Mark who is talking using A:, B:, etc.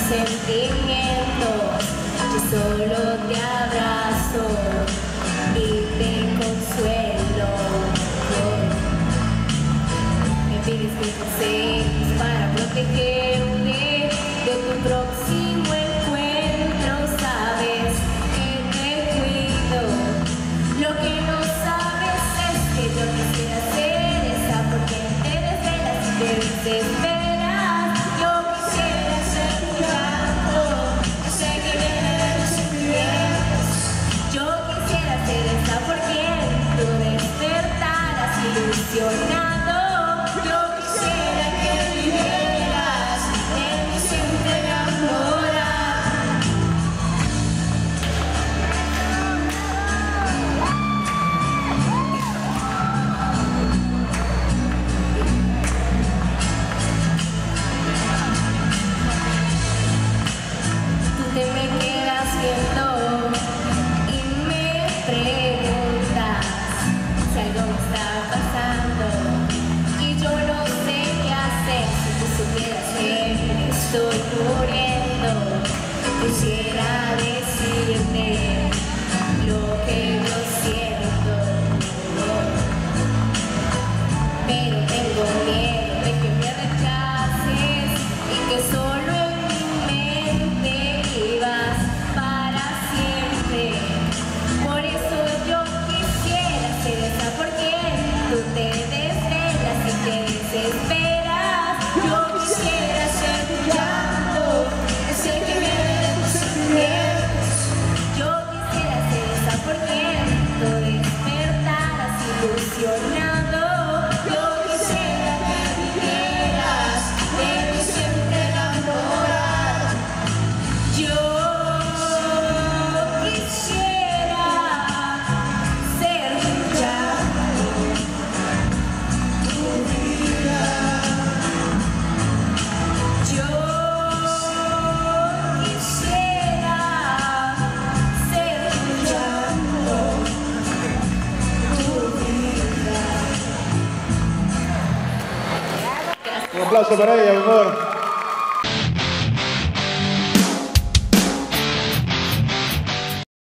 A: sentimientos, yo solo te abrazo y te consuelo. Me pides mis consejos para protegerte de tu próximo encuentro. Sabes que te cuido. Lo que no sabes es que yo quisiera ser esa por quien te desvelas y te desesperas. Ilusionado, yo quisiera que vivieras en mi siempre enamorada. Tú te me quedas viendo y me preguntas si algo me está pasando y yo no sé qué hacer. Si tú supieras que me estoy muriendo, quisiera decirte lo que yo siento, pero tengo miedo de que me rechaces y que solo en mi mente vivas para siempre. Por eso yo quisiera ser esa por quien tú te desvelas y te desesperas. Yo quisiera ser tu llanto, ese que viene de tus sentimientos. Yo quisiera ser esa por quien tú despertaras ilusionado. Yo quisiera que vivieras de mí siempre enamorada. Yo quisiera ser tu llanto, tu vida. Yo quisiera ser tu llanto, tu vida.
B: Un aplauso para ella, por favor.